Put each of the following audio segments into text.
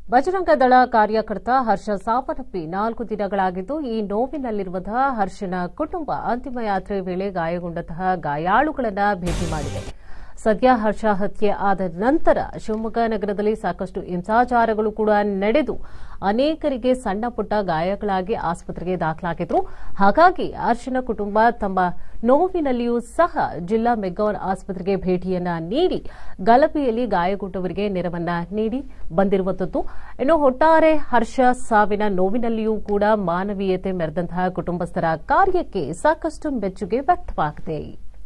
ಬಜರಂಗ ದಳ ಕಾರ್ಯಕರ್ತ ಹರ್ಷ ಸಾವನ್ನಪ್ಪಿ 4 ದಿನಗಳಾಗಿದ್ದು, ಈ ನೋವಿನಲ್ಲಿರುವಂತಹ ಹರ್ಷನ ಕುಟುಂಬ ಅಂತಿಮ ಯಾತ್ರೆ ವೇಳೆ ಗಾಯಗೊಂಡಂತಹ ಗಾಯಾಳುಗಳನ್ನು ಭೇಟಿ ಮಾಡಿದೆ. ಸದ್ಯ ಹರ್ಷ ಹತ್ಯೆ ಆದ ನಂತರ ಶಿವಮೊಗ್ಗ ನಗರದಲ್ಲಿ ಸಾಕಷ್ಟು ಹಿಂಸಾಚಾರಗಳು ಕೂಡ ನಡೆದು ಅನೇಕರಿಗೆ ಸಣ್ಣ ಪುಟ್ಟ ಗಾಯಗಳಾಗಿ ಆಸ್ಪತ್ರೆಗೆ ದಾಖಲಾಗಿದ್ರು. ಹಾಗಾಗಿ ಹರ್ಷನ ಕುಟುಂಬ ತಮ್ಮ ನೋವಿನಲ್ಲಿಯೂ ಸಹ ಜಿಲ್ಲಾ ಮೆಗ್ಗಾನ್ ಆಸ್ಪತ್ರೆಗೆ ಭೇಟಿಯನ್ನ ನೀಡಿ ಗಲಭೆಯಲ್ಲಿ ಗಾಯಗೊಂಡವರಿಗೆ ನೆರವನ್ನ ನೀಡಿ ಬಂದಿರುವಂತದ್ದು. ಇನ್ನು ಒಟ್ಟಾರೆ ಹರ್ಷ ಸಾವಿನ ನೋವಿನಲ್ಲಿಯೂ ಕೂಡ ಮಾನವೀಯತೆ ಮೆರೆದಂತಹ ಕುಟುಂಬಸ್ಥರ ಕಾರ್ಯಕ್ಕೆ ಸಾಕಷ್ಟು ಮೆಚ್ಚುಗೆ ವ್ಯಕ್ತವಾಗಿದೆ.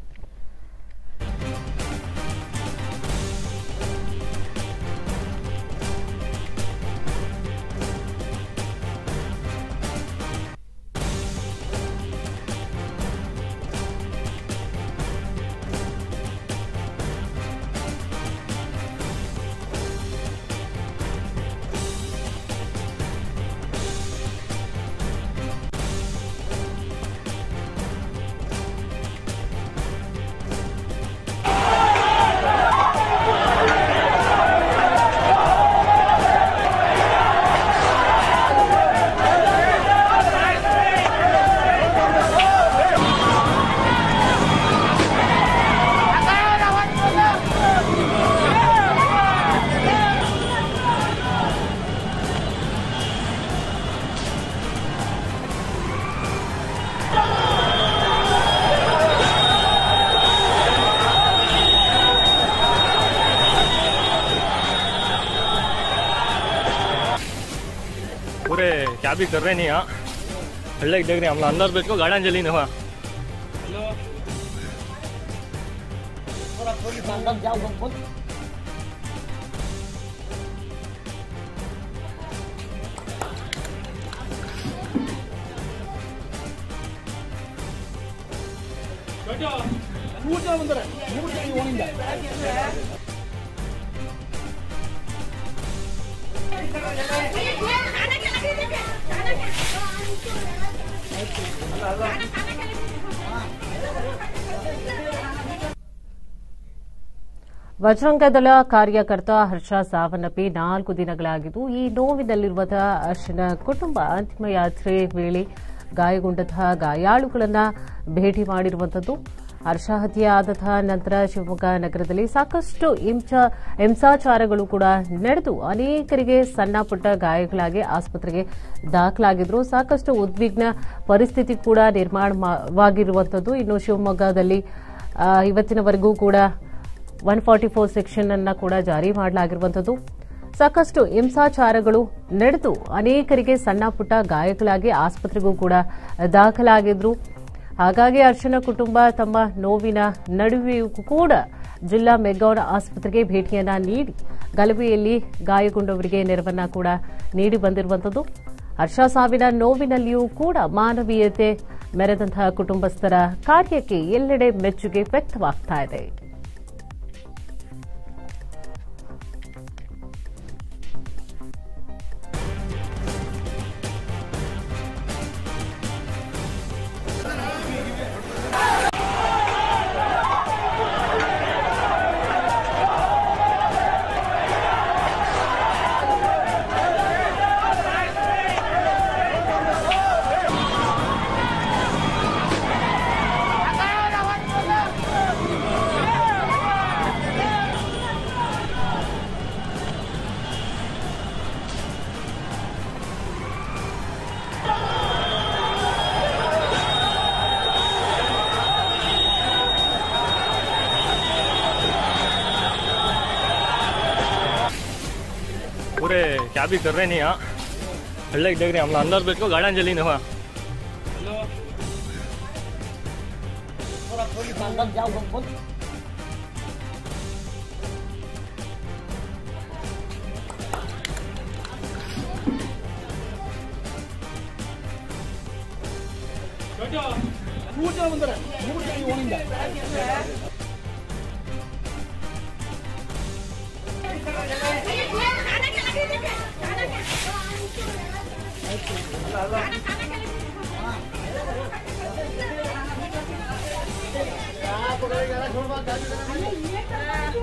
पूरे क्या भी कर रहे नहीं यहाँ हल्ले देख रहे हैं हम लोग अंदर बैठ को गाड़ा जली नहीं हुआ। ಬಜರಂಗ ದಳ ಕಾರ್ಯಕರ್ತ ಹರ್ಷ ಸಾವನ್ನಪ್ಪಿ 4 ದಿನಗಳಾಗಿದ್ದು, ಈ ನೋವಿನಲ್ಲಿರುವಂತಹ ಹರ್ಷನ ಕುಟುಂಬ ಅಂತಿಮ ಯಾತ್ರೆ ವೇಳೆ ಗಾಯಗೊಂಡಂತಹ ಗಾಯಾಳುಗಳನ್ನು ಭೇಟಿ ಮಾಡಿರುವಂತದ್ದು. ಹರ್ಷ ಹತ್ಯೆ ಆದಂತಹ ನಂತರ ಶಿವಮೊಗ್ಗ ನಗರದಲ್ಲಿ ಸಾಕಷ್ಟು ಹಿಂಸಾಚಾರಗಳು ಕೂಡ ನಡೆದು ಅನೇಕರಿಗೆ ಸಣ್ಣ ಪುಟ್ಟ ಗಾಯಗಳಾಗಿ ಆಸ್ಪತ್ರೆಗೆ ದಾಖಲಾಗಿದ್ರು. ಸಾಕಷ್ಟು ಉದ್ವಿಗ್ನ ಪರಿಸ್ಥಿತಿ ಕೂಡ ನಿರ್ಮಾಣವಾಗಿರುವಂತದ್ದು. ಇನ್ನು ಶಿವಮೊಗ್ಗದಲ್ಲಿ ಇವತ್ತಿನವರೆಗೂ ಕೂಡ 144 ಸೆಕ್ಷನ್ ಅನ್ನ ಕೂಡ ಜಾರಿ ಮಾಡಲಾಗಿರುವಂತದ್ದು. ಸಾಕಷ್ಟು ಹಿಂಸಾಚಾರಗಳು ನಡೆದು ಅನೇಕರಿಗೆ ಸಣ್ಣ ಪುಟ್ಟ ಗಾಯಗಳಾಗಿ ಆಸ್ಪತ್ರೆಗೂ ಕೂಡ ದಾಖಲಾಗಿದ್ರು. ಹಾಗಾಗಿ ಹರ್ಷನ ಕುಟುಂಬ ತಮ್ಮ ನೋವಿನ ನಡುವೆಯೂ ಕೂಡ ಜಿಲ್ಲಾ ಮೆಗ್ಗಾನ್ ಆಸ್ಪತ್ರೆಗೆ ಭೇಟಿಯನ್ನ ನೀಡಿ ಗಲಭೆಯಲ್ಲಿ ಗಾಯಗೊಂಡವರಿಗೆ ನೆರವನ್ನ ಕೂಡ ನೀಡಿ ಬಂದಿರುವಂತದ್ದು. ಹರ್ಷ ಸಾವಿನ ನೋವಿನಲ್ಲಿಯೂ ಕೂಡ ಮಾನವೀಯತೆ ಮೆರೆದಂತಹ ಕುಟುಂಬಸ್ಥರ ಕಾರ್ಯಕ್ಕೆ ಎಲ್ಲೆಡೆ ಮೆಚ್ಚುಗೆ ವ್ಯಕ್ತವಾಗ್ತಾ ಇದೆ. पूरे क्या भी कर रहे नहीं यहाँ हल्ले देख रहे हैं हम लोग अंदर बैठ को गाड़ा जली नहीं हुआ। छोड़